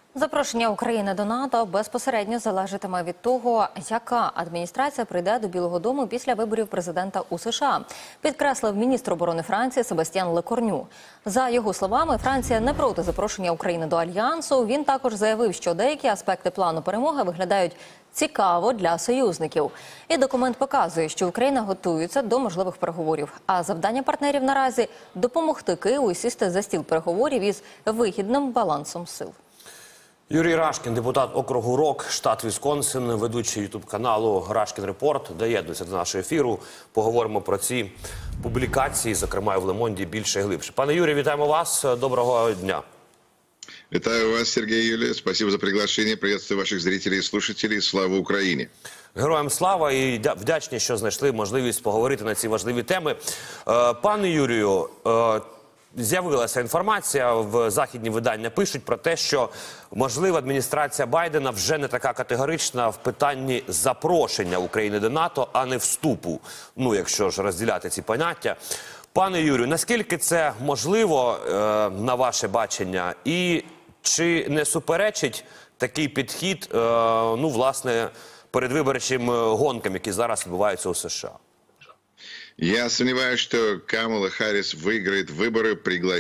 Запрошення України до НАТО безпосередньо залежатиме від того, яка адміністрація прийде до Білого дому після виборів президента у США, підкреслив міністр оборони Франції Себастьян Лекорню. За його словами, Франція не проти запрошення України до Альянсу. Він також заявив, що деякі аспекти плану перемоги виглядають цікаво для союзників. І документ показує, що Україна готується до можливих переговорів. А завдання партнерів наразі – допомогти Києву сісти за стіл переговорів із вигідним балансом сил. Юрій Рашкін, депутат округу Рок, штат Вісконсин, ведучий ютуб-каналу «Рашкін Репорт», доєднується до нашого ефіру. Поговоримо про ці публікації, зокрема і в Ле-Монді, більше і глибше. Пане Юрію, вітаємо вас. Доброго дня. Вітаю вас, Сергій Юлія. Спасибо за приглашення. Приветствую ваших зрителей і слушателей. Слава Україні. Героям слава і вдячні, що знайшли можливість поговорити на ці важливі теми. Пане Юрію, з'явилася інформація, в західні видання пишуть про те, що, можливо, адміністрація Байдена вже не така категорична в питанні запрошення України до НАТО, а не вступу, ну, якщо ж розділяти ці поняття. Пане Юрію, наскільки це можливо, на ваше бачення, і чи не суперечить такий підхід, ну, власне, передвиборчим гонкам, які зараз відбуваються у США? Я сомневаюсь, что Камала Харрис выиграет выборы,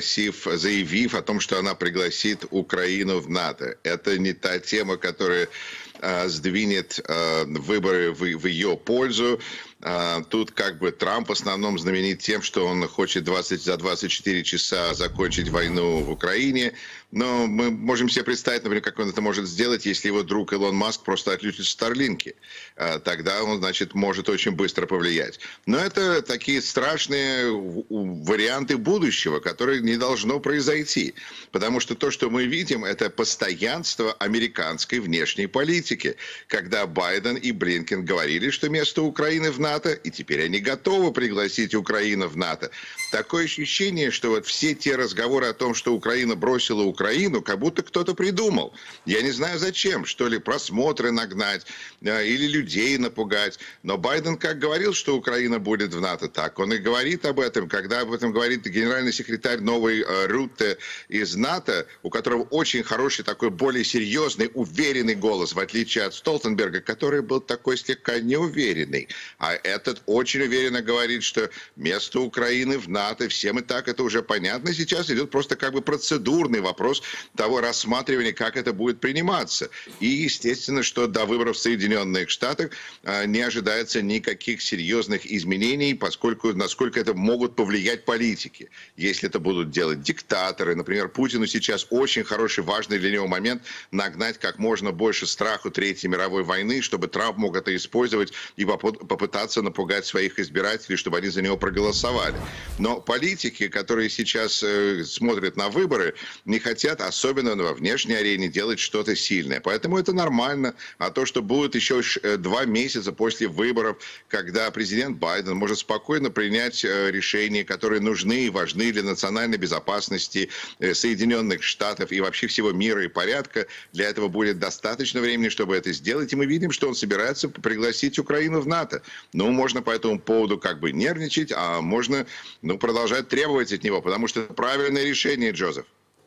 заявив о том, что она пригласит Украину в НАТО. Это не та тема, которая сдвинет выборы в ее пользу. Тут как бы Трамп в основном знаменит тем, что он хочет за 24 часа закончить войну в Украине. Но мы можем себе представить, например, как он это может сделать, если его друг Илон Маск просто отключит Старлинки. Тогда он, значит, может очень быстро повлиять. Но это такие страшные варианты будущего, которые не должно произойти. Потому что то, что мы видим, это постоянство американской внешней политики. Когда Байден и Блинкен говорили, что место Украины в НАТО, и теперь они готовы пригласить Украину в НАТО. Такое ощущение, что вот все те разговоры о том, что Украина бросила Украину, как будто кто-то придумал. Я не знаю зачем, что ли, просмотры нагнать или людей напугать. Но Байден как говорил, что Украина будет в НАТО, так он и говорит об этом. Когда об этом говорит генеральный секретарь новый Рутте из НАТО, у которого очень хороший, такой более серьезный, уверенный голос, в отличие от Столтенберга, который был такой слегка неуверенный. А этот очень уверенно говорит, что место Украины в НАТО, всем и так это уже понятно. Сейчас идет просто как бы процедурный вопрос того рассматривания, как это будет приниматься. И естественно, что до выборов в Соединенных Штатах не ожидается никаких серьезных изменений, поскольку насколько это могут повлиять политики. Если это будут делать диктаторы, например, Путину сейчас очень хороший, важный для него момент нагнать как можно больше страху Третьей мировой войны, чтобы Трамп мог это использовать и попытаться напугать своих избирателей, чтобы они за него проголосовали. Но политики, которые сейчас смотрят на выборы, не хотят, особенно во внешней арене, делать что-то сильное. Поэтому это нормально. А то, что будет еще 2 месяца после выборов, когда президент Байден может спокойно принять решения, которые нужны и важны для национальной безопасности Соединенных Штатов и вообще всего мира и порядка, для этого будет достаточно времени, чтобы это сделать. И мы видим, что он собирается пригласить Украину в НАТО. Ну, можно по этому поводу как бы нервничать, а можно, ну, продолжать требовать от него, потому что это правильное решение, Джозеф.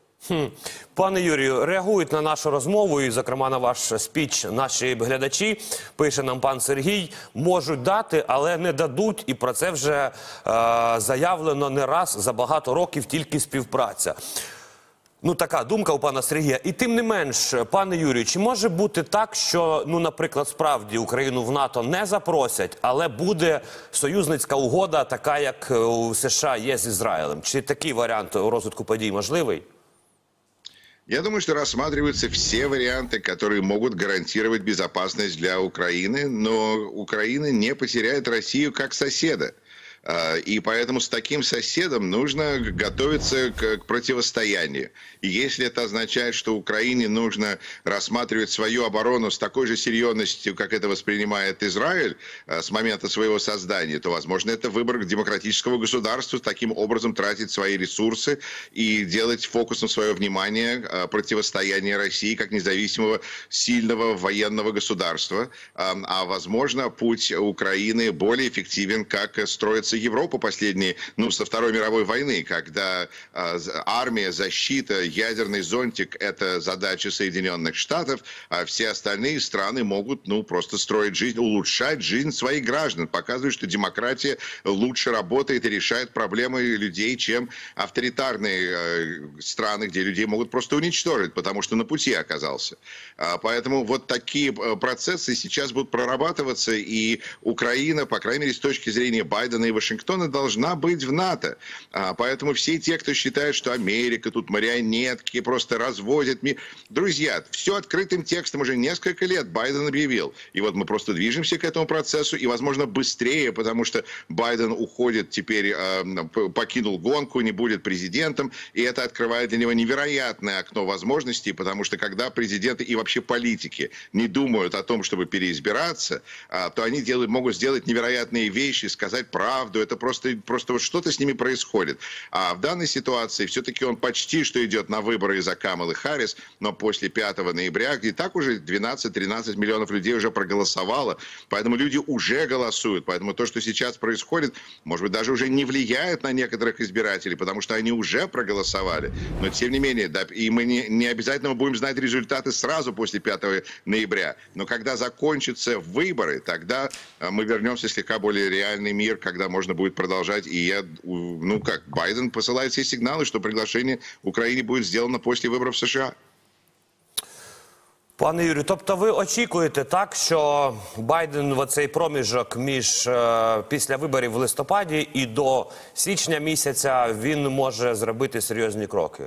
Пане Юрію, реагують на нашу розмову і, зокрема, на ваш спіч наші глядачі. Пише нам пан Сергій, можуть дати, але не дадуть, і про це вже заявлено не раз за багато років тільки співпраця. Ну, така думка у пана Сергія. І тим не менш, пане Юрію, чи може бути так, що, ну, наприклад, справді Україну в НАТО не запросять, але буде союзницька угода, така, як у США є з Ізраїлем? Чи такий варіант розвитку подій можливий? Я думаю, что рассматриваются все варианты, которые могут гарантировать безопасность для Украины, но Украина не потеряет Россию как соседа. И поэтому с таким соседом нужно готовиться к противостоянию. И если это означает, что Украине нужно рассматривать свою оборону с такой же серьезностью, как это воспринимает Израиль с момента своего создания, то, возможно, это выбор демократического государства, таким образом тратить свои ресурсы и делать фокусом свое внимание противостояние России как независимого, сильного военного государства. А, возможно, путь Украины более эффективен, как строится кажется, Европа последние, со Второй мировой войны, когда армия, защита, ядерный зонтик – это задача Соединенных Штатов, а все остальные страны могут, просто строить жизнь, улучшать жизнь своих граждан, показывать, что демократия лучше работает и решает проблемы людей, чем авторитарные страны, где людей могут просто уничтожить, потому что на пути оказался. Поэтому вот такие процессы сейчас будут прорабатываться, и Украина, по крайней мере, с точки зрения Байдена и Вашингтона, должна быть в НАТО. Поэтому все те, кто считает, что Америка тут марионетки, просто разводит мир. Друзья, все открытым текстом уже несколько лет Байден объявил. И вот мы просто движемся к этому процессу, и, возможно, быстрее, потому что Байден уходит теперь, покинул гонку, не будет президентом, и это открывает для него невероятное окно возможностей, потому что когда президенты и вообще политики не думают о том, чтобы переизбираться, то они могут сделать невероятные вещи, сказать правду, это просто вот что-то с ними происходит. А в данной ситуации все-таки он почти что идет на выборы из-за Камалы Харрис, но после 5 ноября, где так уже 12-13 миллионов людей уже проголосовало, поэтому люди уже голосуют, поэтому то, что сейчас происходит, может быть, даже уже не влияет на некоторых избирателей, потому что они уже проголосовали, но тем не менее, да, и мы не обязательно будем знать результаты сразу после 5 ноября, но когда закончатся выборы, тогда мы вернемся в слегка более реальный мир, когда можно будет продолжать, и Байден посылает все сигналы, что приглашение Украине будет сделано после выборов в США. Пане Юрію, тобто ви очікуєте так, що Байден в оцей проміжок після виборів в листопаді і до січня місяця він може зробити серйозні кроки?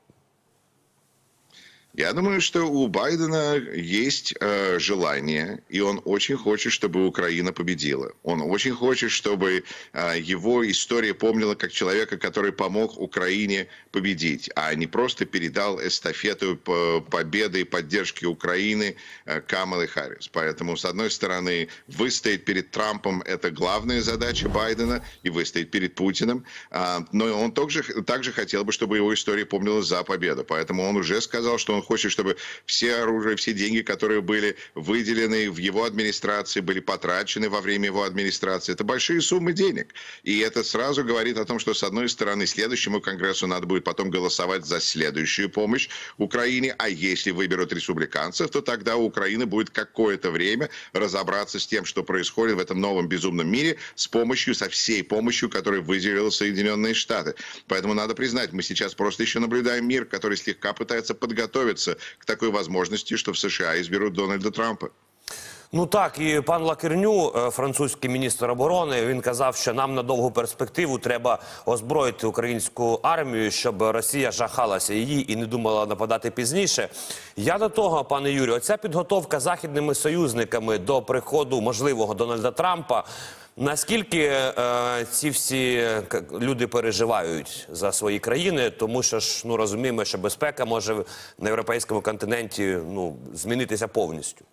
Я думаю, что у Байдена есть желание, и он очень хочет, чтобы Украина победила. Он очень хочет, чтобы его история помнила как человека, который помог Украине победить, а не просто передал эстафету победы и поддержки Украины Камале Харрис. Поэтому, с одной стороны, выстоять перед Трампом – это главная задача Байдена, и выстоять перед Путиным. Но он также хотел бы, чтобы его история помнилась за победу. Поэтому он уже сказал, что он хочет, чтобы все оружие, все деньги, которые были выделены в его администрации, были потрачены во время его администрации. Это большие суммы денег. И это сразу говорит о том, что, с одной стороны, следующему Конгрессу надо будет потом голосовать за следующую помощь Украине, а если выберут республиканцев, то тогда у Украины будет какое-то время разобраться с тем, что происходит в этом новом безумном мире, со всей помощью, которую выделили Соединенные Штаты. Поэтому надо признать, мы сейчас просто еще наблюдаем мир, который слегка пытается подготовиться к такой возможности, что в США изберут Дональда Трампа. Ну так, і пан Лакерню, французький міністр оборони, він казав, що нам на довгу перспективу треба озброїти українську армію, щоб Росія жахалася її і не думала нападати пізніше. Я до того, пане Юрію, оця підготовка західними союзниками до приходу можливого Дональда Трампа, наскільки ці всі люди переживають за свої країни, тому що ж, розуміємо, що безпека може на європейському континенті змінитися повністю.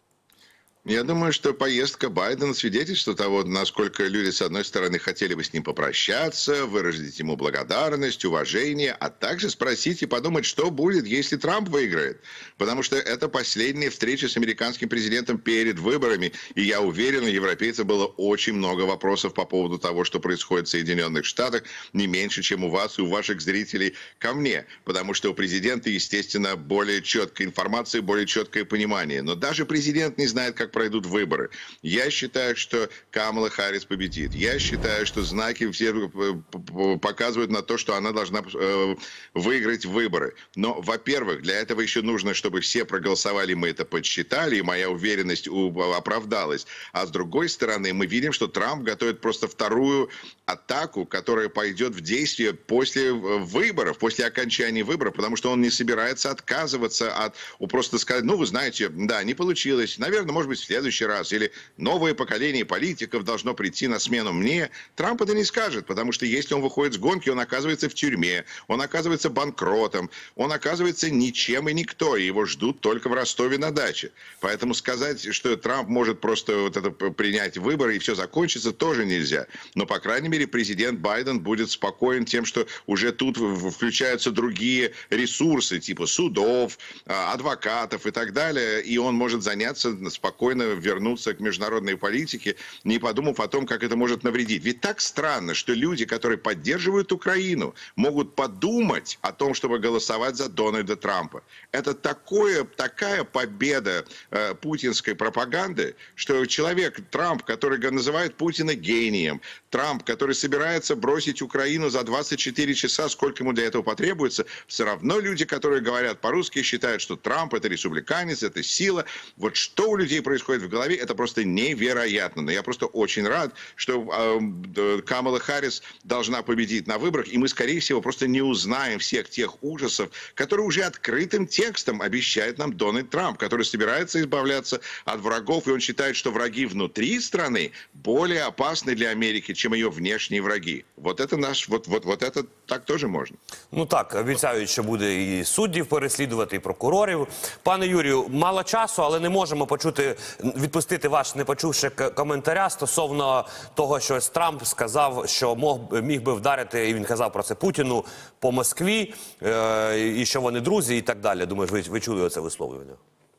Я думаю, что поездка Байдена свидетельствует того, насколько люди, с одной стороны, хотели бы с ним попрощаться, выразить ему благодарность, уважение, а также спросить и подумать, что будет, если Трамп выиграет. Потому что это последняя встреча с американским президентом перед выборами. И я уверен, у европейцев было очень много вопросов по поводу того, что происходит в Соединенных Штатах, не меньше, чем у вас и у ваших зрителей ко мне. Потому что у президента, естественно, более четкая информация, более четкое понимание. Но даже президент не знает, как пройдут выборы. Я считаю, что Камала Харрис победит. Я считаю, что знаки все показывают на то, что она должна выиграть выборы. Но, во-первых, для этого еще нужно, чтобы все проголосовали, мы это подсчитали, и моя уверенность оправдалась. А с другой стороны, мы видим, что Трамп готовит просто вторую атаку, которая пойдет в действие после выборов, после окончания выборов, потому что он не собирается отказываться от просто сказать, вы знаете, да, не получилось, наверное, может быть, в следующий раз, или новое поколение политиков должно прийти на смену мне. Трамп это не скажет, потому что если он выходит с гонки, он оказывается в тюрьме, он оказывается банкротом, он оказывается ничем и никто, и его ждут только в Ростове-на-Даче. Поэтому сказать, что Трамп может просто принять выборы и все закончится, тоже нельзя. Но, по крайней мере, президент Байден будет спокоен тем, что уже тут включаются другие ресурсы, типа судов, адвокатов и так далее, и он может заняться спокойно спокойно вернуться к международной политике, не подумав о том, как это может навредить. Ведь так странно, что люди, которые поддерживают Украину, могут подумать о том, чтобы голосовать за Дональда Трампа. Это такая победа путинской пропаганды, что человек Трамп, который называет Путина гением, Трамп, который собирается бросить Украину за 24 часа, сколько ему для этого потребуется, все равно люди, которые говорят по-русски, считают, что Трамп это республиканец, это сила. Вот что у людей происходит в голове, это просто невероятно. Но я просто очень рад, что Камала Харрис должна победить на выборах, и мы, скорее всего, просто не узнаем всех тех ужасов, которые уже открытым текстом обещает нам Дональд Трамп, который собирается избавляться от врагов, и он считает, что враги внутри страны более опасны для Америки, чем ее внешние враги. Вот это вот это так тоже можна. Ну так, обіцяють, що буде і суддів переслідувати, і прокурорів. Пане Юрію, мало часу, але не можемо відпустити ваш, не почувши коментаря стосовно того, що Трамп сказав, що міг би вдарити, і він казав про це Путіну, по Москві, і що вони друзі, і так далі. Думаю, ви чули оце висловлювання?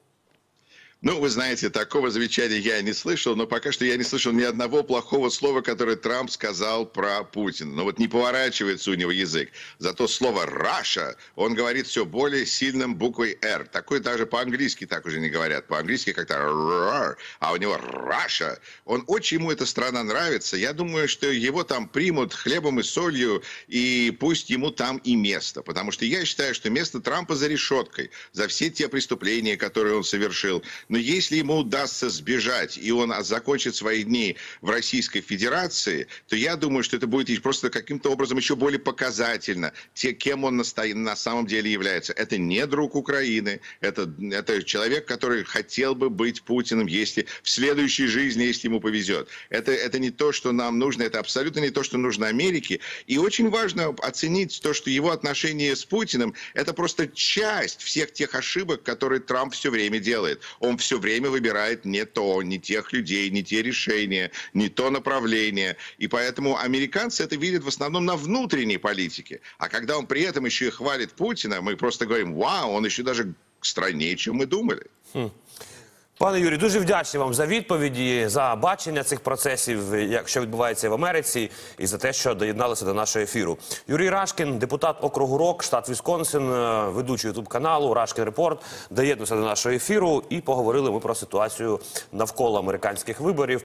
Ну, вы знаете, такого замечания я не слышал, но пока что я не слышал ни одного плохого слова, которое Трамп сказал про Путина. Но вот не поворачивается у него язык. Зато слово «Russia» он говорит все более сильным буквой «Р». Такое даже по-английски так уже не говорят. По-английски как-то «р», а у него «Russia». Очень ему эта страна нравится. Я думаю, что его там примут хлебом и солью, и пусть ему там и место. Потому что я считаю, что место Трампа за решеткой, за все те преступления, которые он совершил. Но если ему удастся сбежать, и он закончит свои дни в Российской Федерации, то я думаю, что это будет просто каким-то образом еще более показательно, кем он на самом деле является. Это не друг Украины, это человек, который хотел бы быть Путиным, если в следующей жизни, если ему повезет. Это не то, что нам нужно, это абсолютно не то, что нужно Америке. И очень важно оценить то, что его отношения с Путиным – это просто часть всех тех ошибок, которые Трамп все время делает. Он все время выбирает не тех людей, не те решения, не то направление. И поэтому американцы это видят в основном на внутренней политике. А когда он при этом еще и хвалит Путина, мы просто говорим: вау, он еще даже страннее, чем мы думали. Пане Юрію, дуже вдячний вам за відповіді, за бачення цих процесів, що відбувається в Америці, і за те, що доєдналися до нашого ефіру. Юрій Рашкін, депутат округу Рок, штат Вісконсин, ведучий ютуб-каналу «Рашкін Репорт», доєднався до нашого ефіру, і поговорили ми про ситуацію навколо американських виборів.